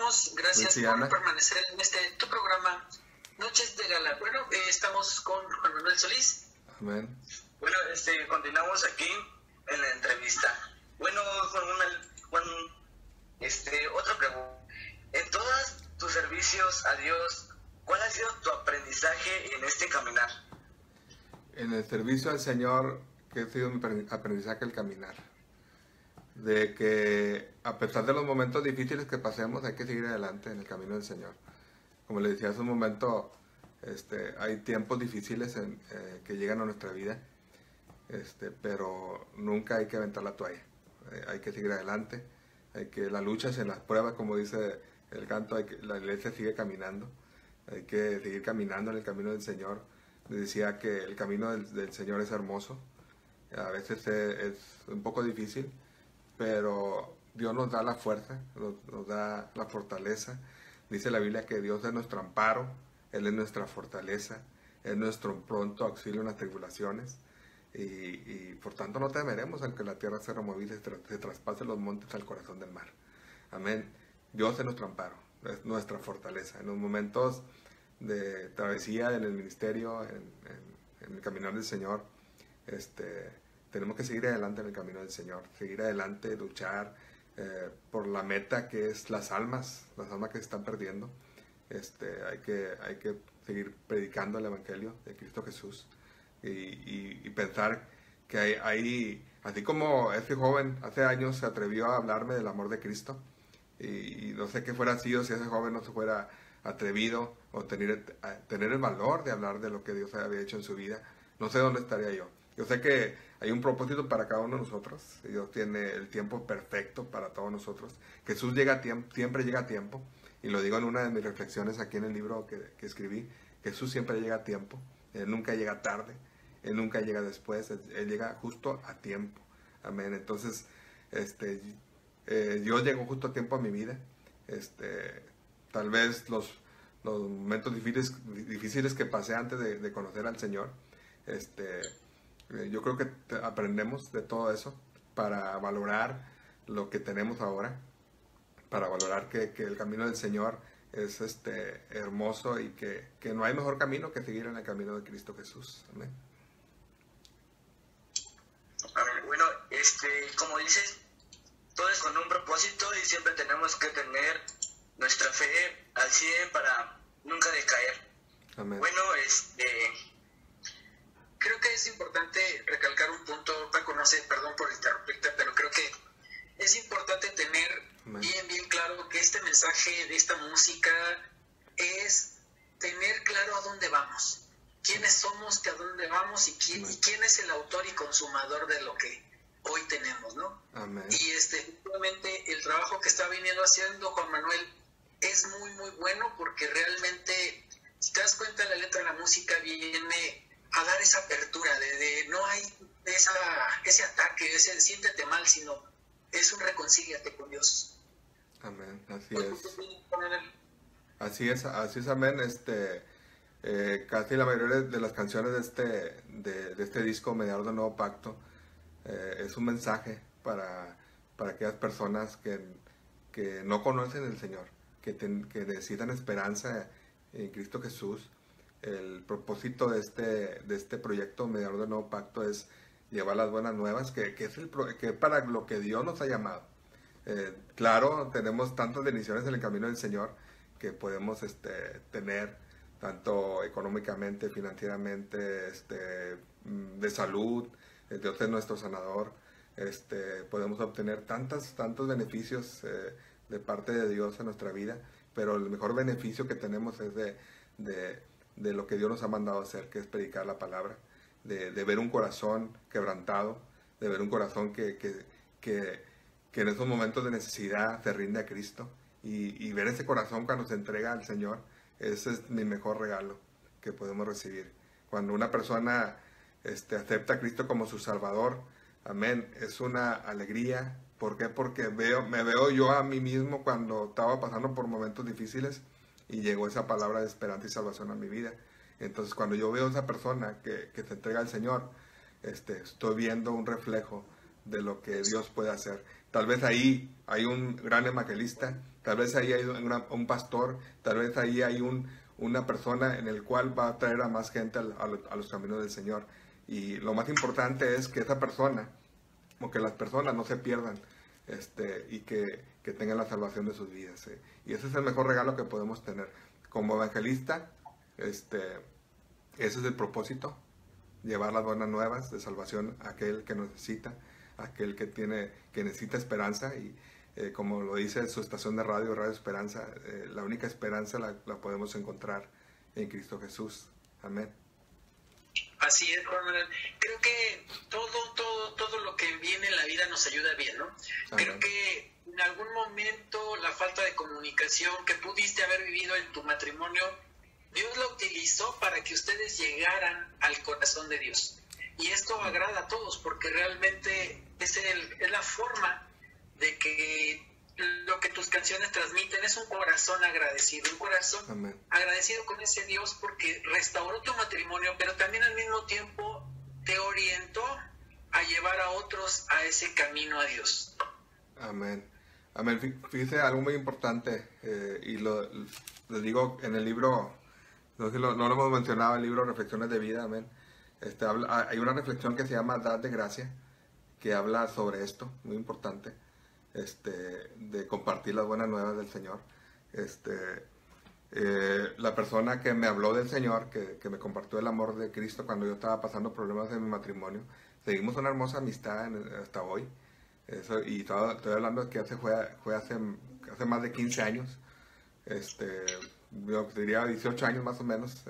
estamos. Gracias por permanecer en tu programa Noches de Gala. Bueno, estamos con Juan Manuel Solís. Amén. Bueno, continuamos aquí en la entrevista. Bueno, Juan Manuel, otra pregunta. En todos tus servicios a Dios, ¿cuál ha sido tu aprendizaje en este caminar? En el servicio al Señor, que ha sido mi aprendizaje el caminar. De que a pesar de los momentos difíciles que pasemos, hay que seguir adelante en el camino del Señor. Como le decía hace un momento, hay tiempos difíciles que llegan a nuestra vida, pero nunca hay que aventar la toalla. Hay que seguir adelante. La lucha es en las pruebas, como dice el canto, la iglesia sigue caminando. Hay que seguir caminando en el camino del Señor. Les decía que el camino del Señor es hermoso. A veces es un poco difícil, pero Dios nos da la fuerza, nos da la fortaleza. Dice la Biblia que Dios es nuestro amparo, Él es nuestra fortaleza, es nuestro pronto auxilio en las tribulaciones. Y por tanto no temeremos aunque la tierra se removiese, se traspase los montes al corazón del mar. Amén. Dios es nuestro amparo, es nuestra fortaleza. En los momentos de travesía en el ministerio, en el caminar del Señor, tenemos que seguir adelante en el camino del Señor, seguir adelante, luchar por la meta que es las almas que se están perdiendo. Hay que seguir predicando el Evangelio de Cristo Jesús y pensar que hay, así como ese joven hace años se atrevió a hablarme del amor de Cristo, y no sé qué fuera sido si ese joven no se fuera atrevido o tener el valor de hablar de lo que Dios había hecho en su vida, no sé dónde estaría yo. Yo sé que hay un propósito para cada uno de nosotros. Dios tiene el tiempo perfecto para todos nosotros. Jesús siempre llega a tiempo. Y lo digo en una de mis reflexiones aquí en el libro que escribí. Jesús siempre llega a tiempo. Él nunca llega tarde. Él nunca llega después. Él llega justo a tiempo. Amén. Entonces, Dios llegó justo a tiempo a mi vida. Tal vez los momentos difíciles que pasé antes de conocer al Señor, yo creo que aprendemos de todo eso para valorar lo que tenemos ahora, para valorar que el camino del Señor es hermoso y que no hay mejor camino que seguir en el camino de Cristo Jesús. Amén. Amén. Bueno, como dices, todo es con un propósito y siempre tenemos que tener nuestra fe al 100 para nunca decaer. Amén. Bueno, creo que es importante recalcar un punto, Paco, no sé, perdón por interrumpirte, pero creo que es importante tener bien claro que este mensaje de esta música es tener claro a dónde vamos, quiénes somos, a dónde vamos y quién es el autor y consumador de lo que hoy tenemos, ¿no? Amén. Y justamente el trabajo que está viniendo haciendo Juan Manuel es muy bueno, porque realmente, si te das cuenta, la letra de la música viene a dar esa apertura de no hay ese ataque, ese siéntete mal, sino es un reconcíliate con Dios. Amén, así es. Así es, amén. Casi la mayoría de las canciones de este disco, Mediador del Nuevo Pacto, es un mensaje para aquellas personas que no conocen el Señor, que necesitan esperanza en Cristo Jesús. El propósito de este proyecto Mediador del Nuevo Pacto es llevar las buenas nuevas, que es para lo que Dios nos ha llamado. Claro, tenemos tantas bendiciones en el camino del Señor que podemos tener, tanto económicamente, financieramente, de salud. Dios es nuestro sanador. Podemos obtener tantos beneficios de parte de Dios en nuestra vida, pero el mejor beneficio que tenemos es de lo que Dios nos ha mandado a hacer, que es predicar la palabra, de ver un corazón quebrantado, de ver un corazón que en esos momentos de necesidad se rinde a Cristo, y ver ese corazón cuando se entrega al Señor. Ese es mi mejor regalo que podemos recibir. Cuando una persona acepta a Cristo como su Salvador, amén, es una alegría. ¿Por qué? Porque me veo yo a mí mismo cuando estaba pasando por momentos difíciles y llegó esa palabra de esperanza y salvación a mi vida. Entonces, cuando yo veo a esa persona que se entrega al Señor, estoy viendo un reflejo de lo que Dios puede hacer. Tal vez ahí hay un gran evangelista tal vez ahí hay un pastor, tal vez ahí hay una persona en el cual va a traer a más gente a los caminos del Señor. Y lo más importante es que esa persona, o que las personas no se pierdan, y que tengan la salvación de sus vidas. Y ese es el mejor regalo que podemos tener. Como evangelista, ese es el propósito, llevar las buenas nuevas de salvación a aquel que necesita, a aquel que necesita esperanza. Y como lo dice su estación de radio, Radio Esperanza, la única esperanza la podemos encontrar en Cristo Jesús. Amén. Así es, Juan Manuel. Creo que todo lo que viene en la vida nos ayuda bien, ¿no? Amén. Creo que en algún momento la falta de comunicación que pudiste haber vivido en tu matrimonio, Dios lo utilizó para que ustedes llegaran al corazón de Dios. Y esto agrada a todos, porque realmente es la forma de que lo que tus canciones transmiten es un corazón agradecido, un corazón Amén. Agradecido con ese Dios porque restauró tu matrimonio, pero también al mismo tiempo te orientó a llevar a otros a ese camino a Dios. Amén. Amén. Fíjese algo muy importante, y lo digo en el libro, no lo hemos mencionado, el libro Reflexiones de Vida. Amén. Hay una reflexión que se llama Dad de Gracia, que habla sobre esto, muy importante. De compartir las buenas nuevas del Señor. La persona que me habló del Señor, que me compartió el amor de Cristo cuando yo estaba pasando problemas en mi matrimonio, seguimos una hermosa amistad hasta hoy. Y estoy hablando de que fue hace más de 15 años. Yo diría 18 años más o menos.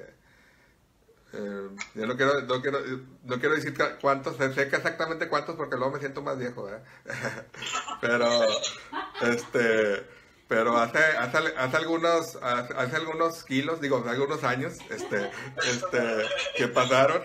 Yo no quiero decir cuántos, sé que exactamente cuántos porque luego me siento más viejo, ¿verdad? pero hace algunos kilos, algunos años, que pasaron,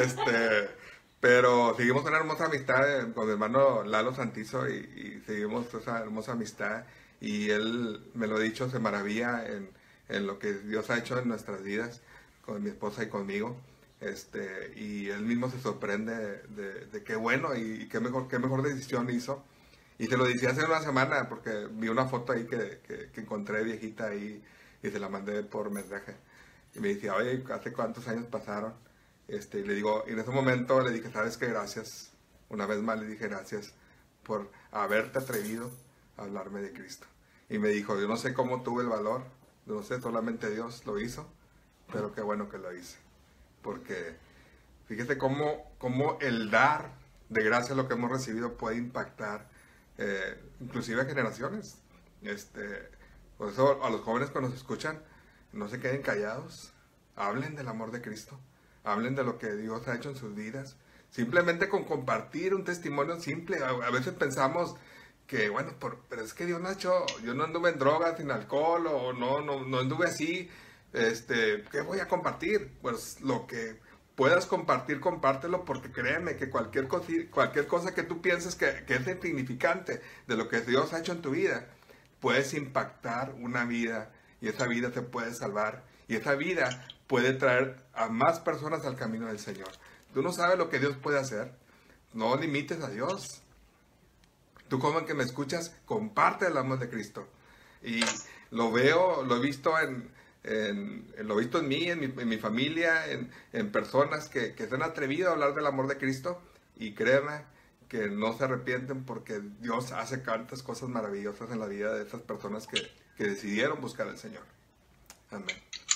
pero seguimos una hermosa amistad con mi hermano Lalo Santizo y seguimos esa hermosa amistad, y él, me lo ha dicho, se maravilla en lo que Dios ha hecho en nuestras vidas, con mi esposa y conmigo, y él mismo se sorprende de qué bueno y qué mejor decisión hizo. Y se lo decía hace una semana porque vi una foto ahí que encontré viejita ahí y se la mandé por mensaje. Y me decía, oye, ¿hace cuántos años pasaron? Y le digo, y en ese momento le dije, ¿sabes qué? Gracias. Una vez más le dije gracias por haberte atrevido a hablarme de Cristo. Y me dijo, yo no sé cómo tuve el valor, no sé, solamente Dios lo hizo. Pero qué bueno que lo hice, porque fíjese cómo el dar de gracia lo que hemos recibido puede impactar inclusive a generaciones. Por eso a los jóvenes que nos escuchan, no se queden callados, hablen del amor de Cristo, hablen de lo que Dios ha hecho en sus vidas, simplemente con compartir un testimonio simple. A veces pensamos que, bueno, pero es que Dios no ha hecho, yo no anduve en drogas, sin alcohol, o no anduve así. ¿Qué voy a compartir? Pues lo que puedas compartir, compártelo, porque créeme que cualquier cosa que tú pienses que es insignificante de lo que Dios ha hecho en tu vida, puedes impactar una vida, y esa vida te puede salvar, y esa vida puede traer a más personas al camino del Señor. Tú no sabes lo que Dios puede hacer, no limites a Dios. Tú, como que me escuchas, comparte el amor de Cristo. Y lo he visto lo he visto en mí, en mi familia, en personas que se han atrevido a hablar del amor de Cristo, y créeme que no se arrepienten, porque Dios hace tantas cosas maravillosas en la vida de esas personas que decidieron buscar al Señor. Amén.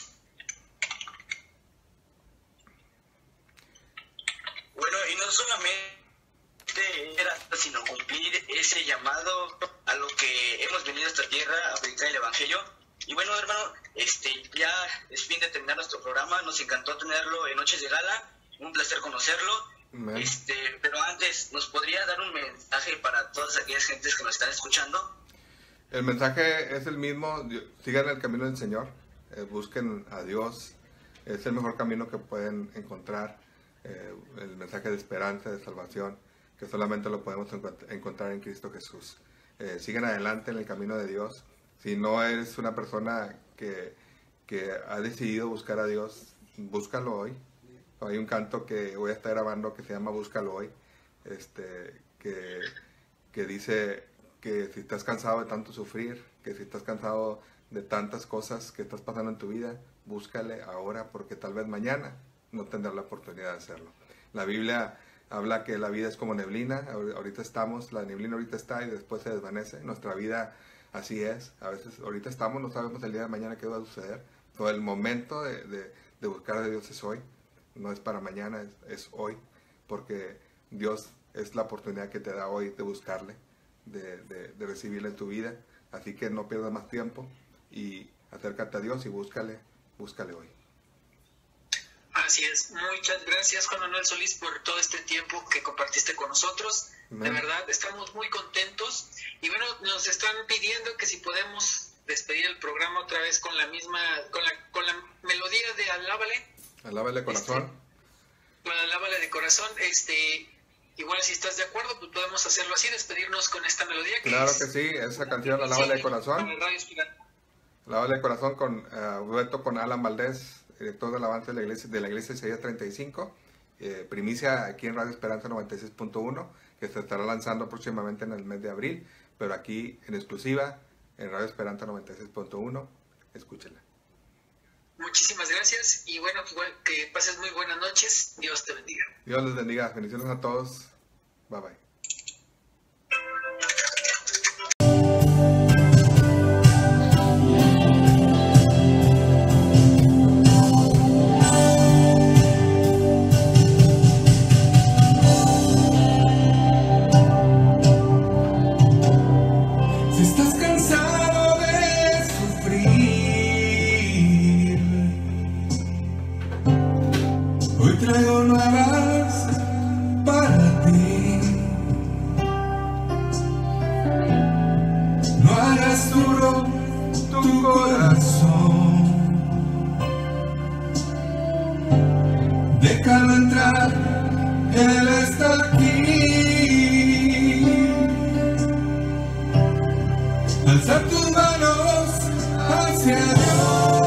Bueno, y no solamente era, sino cumplir ese llamado a lo que hemos venido a esta tierra a predicar el Evangelio. Y bueno, hermano, ya es fin de terminar nuestro programa. Nos encantó tenerlo en Noches de Gala, un placer conocerlo. Pero antes, ¿nos podría dar un mensaje para todas aquellas gentes que nos están escuchando? El mensaje es el mismo: sigan el camino del Señor, busquen a Dios, es el mejor camino que pueden encontrar, el mensaje de esperanza, de salvación, que solamente lo podemos encontrar en Cristo Jesús. Sigan adelante en el camino de Dios. Si no eres una persona que ha decidido buscar a Dios, búscalo hoy. Hay un canto que voy a estar grabando que se llama Búscalo Hoy, que dice que si estás cansado de tanto sufrir, que si estás cansado de tantas cosas que estás pasando en tu vida, búscale ahora, porque tal vez mañana no tendrás la oportunidad de hacerlo. La Biblia habla que la vida es como neblina, ahorita estamos, la neblina ahorita está y después se desvanece. Nuestra vida así es, a veces ahorita estamos, no sabemos el día de mañana qué va a suceder. Todo el momento de buscar a Dios es hoy, no es para mañana, es hoy, porque Dios es la oportunidad que te da hoy de buscarle, de recibirle en tu vida. Así que no pierdas más tiempo y acércate a Dios y búscale hoy. Así es. Muchas gracias, Juan Manuel Solís, por todo este tiempo que compartiste con nosotros. De verdad, estamos muy contentos. Y bueno, nos están pidiendo que si podemos despedir el programa otra vez con la misma, con la melodía de Alábale. Alábale corazón. Con Alábale de corazón. Igual si estás de acuerdo, pues podemos hacerlo así, despedirnos con esta melodía. Claro que sí, esa canción, Alábale de corazón. Alábale de corazón con dueto con Alan Valdés, director de alabanza de la iglesia Isaías 35, primicia aquí en Radio Esperanza 96.1, que se estará lanzando próximamente en el mes de abril, pero aquí en exclusiva en Radio Esperanza 96.1, escúchela. Muchísimas gracias y bueno, que pases muy buenas noches. Dios te bendiga. Dios les bendiga. Bendiciones a todos. Bye bye. Traigo nuevas para ti. No hagas duro tu corazón. Déjalo entrar, Él está aquí. Alza tus manos hacia Dios.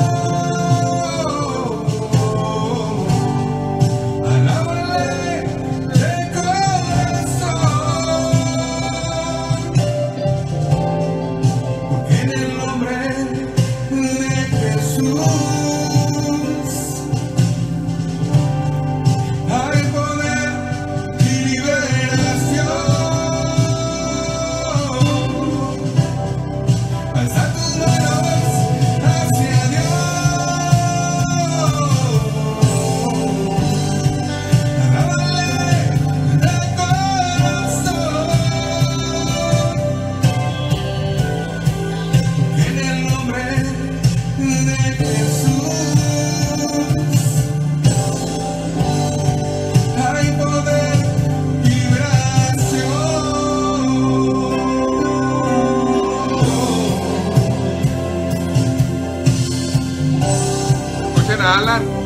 Alan.